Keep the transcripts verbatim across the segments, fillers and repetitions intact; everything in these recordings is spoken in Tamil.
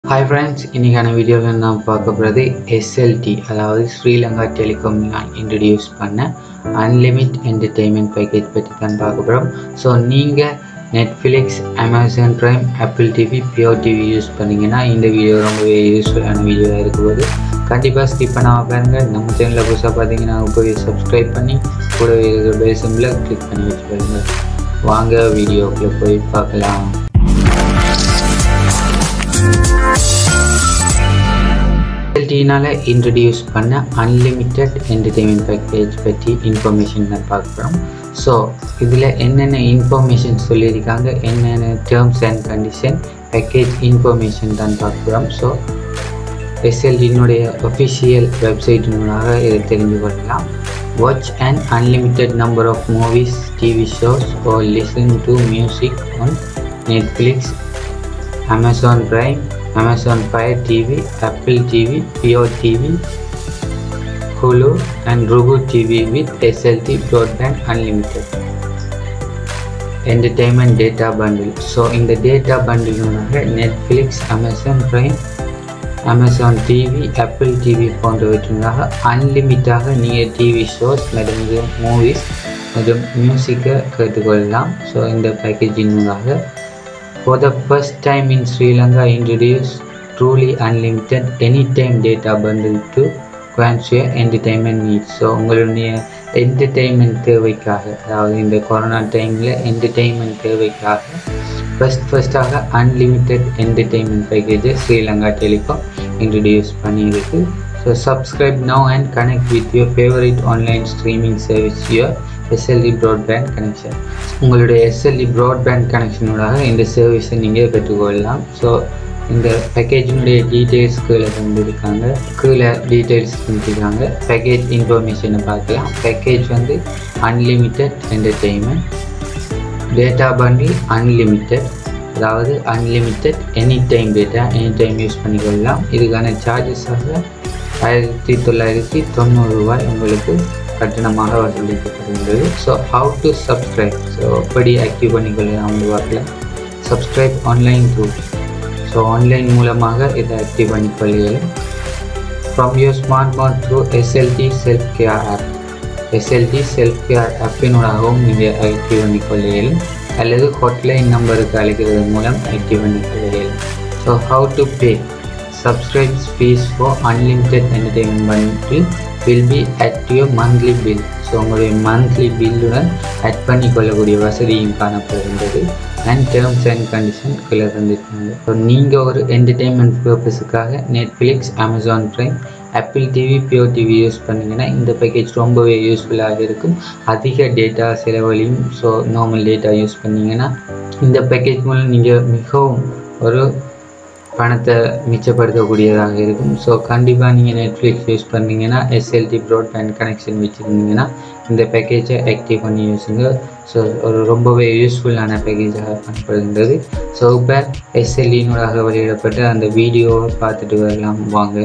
Hi friends, இன்னைக்கான வீடியோவில் நாம் பார்க்க போகிறது S L T அதாவது ஸ்ரீலங்கா டெலிகாம் இன்ட்ரடியூஸ் பண்ண அன்லிமிட் என்டர்டெயின்மெண்ட் பேக்கேஜ் பற்றி தான் பார்க்க போகிறோம். ஸோ நீங்கள் Netflix, Amazon Prime, Apple TV, Peo TV use பண்ணிங்கன்னா இந்த வீடியோ ரொம்பவே யூஸ்ஃபுல்லான வீடியோவாக இருக்கும்போது கண்டிப்பாக ஸ்கிப் பண்ணாமல் பாருங்கள். நம்ம சேனலில் புதுசாக பார்த்தீங்கன்னா போய் சப்ஸ்கிரைப் பண்ணி கூடவே இருக்கிற பெல் சிம்பிளை கிளிக் பண்ணி வச்சு பாருங்கள். வாங்க வீடியோக்குள்ளே போய் பார்க்கலாம். S L T-னால இன்ட்ரடியூஸ் பண்ண அன்லிமிட்டெட் என்டர்டெயின்மெண்ட் பேக்கேஜ் பற்றி இன்ஃபர்மேஷன் தான் பார்க்குறோம். ஸோ இதில் என்னென்ன இன்ஃபர்மேஷன் சொல்லியிருக்காங்க, என்னென்ன terms and condition, package information தான் பார்க்குறோம். ஸோ S L T-னுடைய ஒஃபிஷியல் வெப்சைட்டினூடாக இதை தெரிந்து கொள்ளலாம். Watch and unlimited number of movies, TV shows or listen to music on Netflix, Amazon Prime, Amazon Fire T V, Apple T V, Pio T V, Hulu and Roku T V with S L T Broadband Unlimited Entertainment Data Bundle. So in the data bundle Netflix, Amazon Prime, Amazon T V, Apple T V போன்றவற்றினாக அன்லிமிட்டாக நீங்கள் டிவி ஷோஸ் மற்றும் மூவிஸ் மற்றும் மியூசிக்கை கேட்டுக்கொள்ளலாம். ஸோ இந்த பேக்கேஜினாக for the first time in Sri Lanka introduce truly unlimited anytime data bundle to quench your entertainment needs. So உங்களுடைய என்டர்டெயின்மெண்ட் தேவைக்காக, அதாவது இந்த கொரோனா டைமில் என்டர்டெயின்மெண்ட் தேவைக்காக ஃபஸ்ட் ஃபஸ்ட்டாக அன்லிமிட்டெட் என்டர்டெயின்மெண்ட் பேக்கேஜை ஸ்ரீலங்கா டெலிகாம் இன்ட்ரடியூஸ் பண்ணியிருக்கு. So subscribe now and connect with your favourite online streaming service your S L T broadband connection. உங்களுடைய S L T ப்ராட்பேண்ட் கனெக்ஷனோடாக இந்த சர்வீஸை நீங்கள் பெற்றுக்கொள்ளலாம். ஸோ இந்த பேக்கேஜினுடைய டீட்டெயில்ஸ் கீழே தந்துருக்காங்க, கீழே டீட்டெயில்ஸ் தந்துருக்காங்க. பேக்கேஜ் இன்ஃபர்மேஷனை பார்க்கலாம். பேக்கேஜ் வந்து unlimited entertainment data bundle unlimited, அதாவது unlimited any time data any time use பண்ணிக்கொள்ளலாம். இதுக்கான சார்ஜஸாக ஆயிரத்தி தொள்ளாயிரத்தி தொண்ணூறு ரூபாய் உங்களுக்கு கட்டணமாக வசூலிக்கப்படுகின்றது. So how to subscribe, so எப்படி ஆக்டிவ் பண்ணிக்கொள்ளலாம் வந்து பார்க்கலாம். Subscribe online through, so online மூலமாக இதை ஆக்டிவ் பண்ணிக்கொள்ளலாம். From your smart phone through S L T self care app, S L T self care ஆப்பினூடாகவும் நீங்கள் ஆக்டிவ் பண்ணிக்கொள்ளலாம், அல்லது ஹாட்லைன் நம்பருக்கு அழைக்கிறது மூலம் ஆக்டிவ் பண்ணிக்கொள்ளலாம். So how to pay, subscribe fees for unlimited entertainment bundle will be at your monthly bill. So உங்களுடைய மந்த்லி பில்லுடன் ஆட் பண்ணிக்கொள்ளக்கூடிய வசதியும் காணப்படுகின்றது. அண்ட் டேர்ம்ஸ் அண்ட் கண்டிஷன் கீழே தந்திருக்காங்க. ஸோ நீங்கள் ஒரு என்டர்டெயின்மெண்ட் பர்பஸுக்காக Netflix, Amazon Prime, Apple TV, Peo TV use பண்ணிங்கன்னா இந்த பேக்கேஜ் ரொம்பவே யூஸ்ஃபுல்லாக இருக்கும். அதிக டேட்டா செலவழியும். ஸோ நார்மல் டேட்டா யூஸ் பண்ணிங்கன்னா இந்த பேக்கேஜ் மூலம் நீங்கள் மிகவும் ஒரு பணத்தை மிச்சப்படுத்தக்கூடியதாக இருக்கும். ஸோ கண்டிப்பாக நீங்கள் நெட்ஃப்ளிக்ஸ் யூஸ் பண்ணிங்கன்னா S L T broadband connection வச்சுருந்தீங்கன்னா இந்த பேக்கேஜை ஆக்டிவ் பண்ணி யூஸுங்க. ஸோ ஒரு ரொம்பவே யூஸ்ஃபுல்லான பேக்கேஜாக காணப்படுகின்றது. ஸோ இப்போ S L T-னூடாக வெளியிடப்பட்ட அந்த வீடியோவை பார்த்துட்டு வரலாம் வாங்க.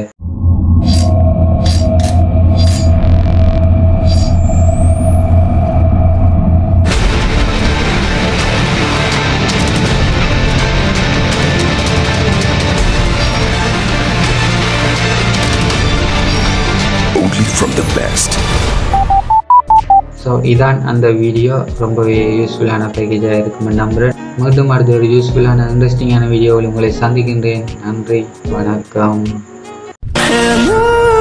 From the best. ஸோ இதான் அந்த வீடியோ. ரொம்பவே யூஸ்ஃபுல்லான பேக்கேஜாக இருக்கும் நம்புகிறேன். மீண்டும் அடுத்த ஒரு யூஸ்ஃபுல்லான இன்ட்ரெஸ்டிங்கான வீடியோவில் உங்களை சந்திக்கின்றேன். நன்றி, வணக்கம்.